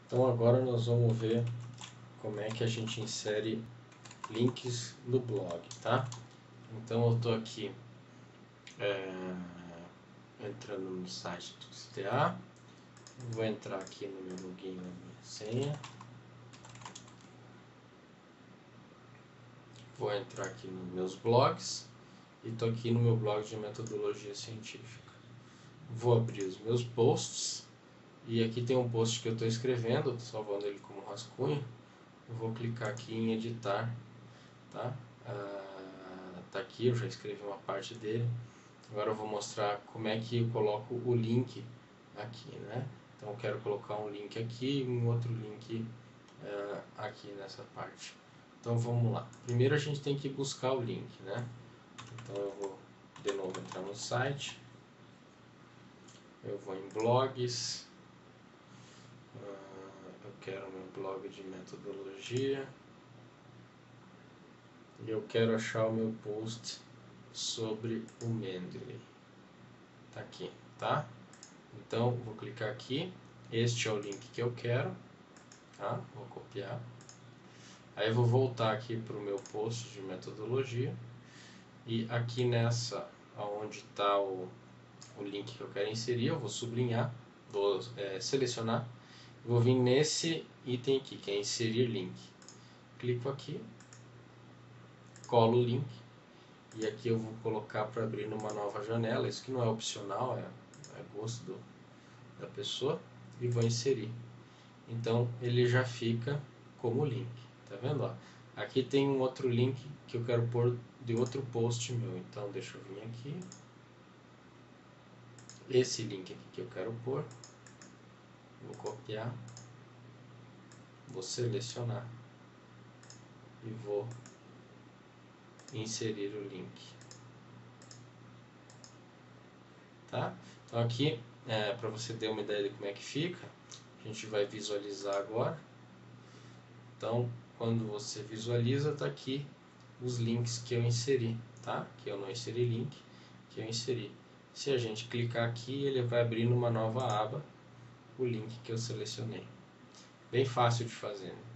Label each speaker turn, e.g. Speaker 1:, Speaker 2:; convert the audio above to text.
Speaker 1: Então agora nós vamos ver como é que a gente insere links no blog, tá? Então eu estou aqui entrando no site do XDA, vou entrar aqui no meu login e na minha senha, vou entrar aqui nos meus blogs e estou aqui no meu blog de metodologia científica. Vou abrir os meus posts e aqui tem um post que eu estou escrevendo, estou salvando ele como rascunho. Eu vou clicar aqui em editar, tá? Tá aqui, eu já escrevi uma parte dele. Agora eu vou mostrar como é que eu coloco o link aqui, né? Então eu quero colocar um link aqui e um outro link aqui nessa parte. Então vamos lá. Primeiro a gente tem que buscar o link, né? Então eu vou de novo entrar no site. Eu vou em blogs. Eu quero meu blog de metodologia. E eu quero achar o meu post sobre o Mendeley. Tá aqui, tá? Então vou clicar aqui. Este é o link que eu quero, tá? Vou copiar. Aí eu vou voltar aqui para o meu post de metodologia e aqui nessa, onde está o link que eu quero inserir, eu vou sublinhar, vou selecionar, vou vir nesse item aqui, que é inserir link. Clico aqui, colo o link e aqui eu vou colocar para abrir numa nova janela. Isso que não é opcional, é gosto da pessoa, e vou inserir. Então ele já fica como link, tá vendo? Ó? Aqui tem um outro link que eu quero pôr de outro post meu, então deixa eu vir aqui, esse link aqui que eu quero pôr, vou copiar, vou selecionar e vou inserir o link, tá? Então aqui, para você ter uma ideia de como é que fica, a gente vai visualizar agora. Então quando você visualiza, tá aqui os links que eu inseri, tá? Que eu não inseri link, que eu inseri. Se a gente clicar aqui, ele vai abrir numa nova aba o link que eu selecionei. Bem fácil de fazer, né?